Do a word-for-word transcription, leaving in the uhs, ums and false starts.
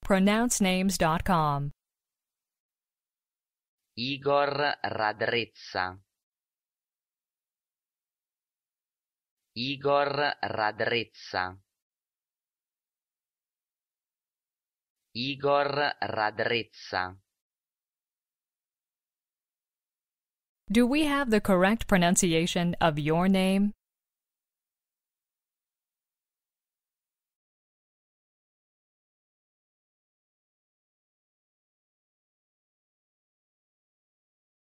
pronounce names dot com. Igor Radrezza. Igor Radrezza. Igor Radrezza. Do we have the correct pronunciation of your name?